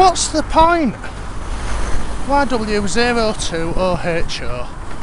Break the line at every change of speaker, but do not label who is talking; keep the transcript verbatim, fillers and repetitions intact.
what's the point? Y W zero two O H O.